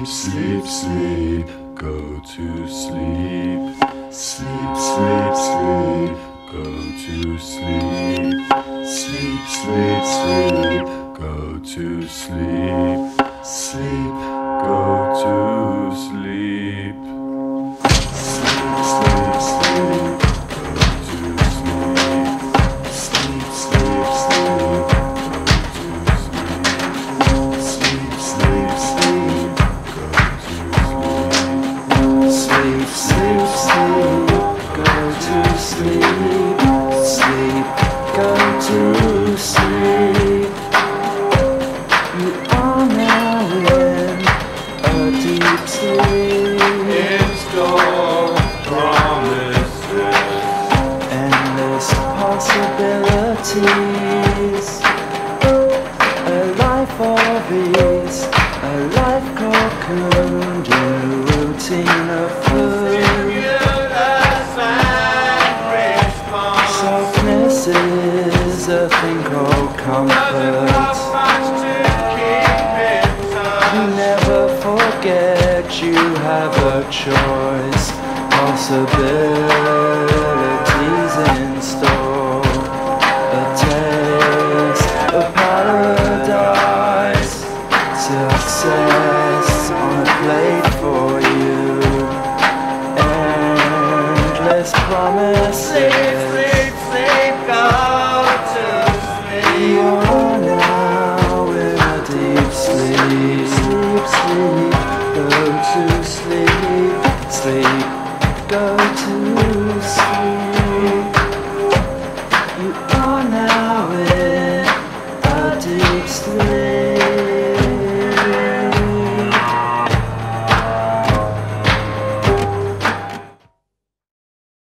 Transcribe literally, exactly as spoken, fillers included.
sleep, sleep, go to sleep. Sleep, sleep, sleep, go to sleep. Sleep, sleep, sleep, go to sleep. Sleep, go to sleep. Sleep, sleep, sleep, go to sleep. Sleep, sleep, sleep, go to sleep. Sleep, sleep, sleep, go to sleep. Sleep, sleep, sleep, go to sleep. Sleep, go to sleep. You are now in a deep sleep. In store promises, endless possibilities. A life of ease, a life cocooned in a routine of food. Softness is a thing called comfort. Never forget you have a choice, possibilities in store. A taste of paradise, success on a plate for you. Endless promises. Sleep, sleep, go to sleep. You're now in a deep sleep. Sleep, sleep, go to sleep. Sleep, go to sleep. You are now in a deep sleep.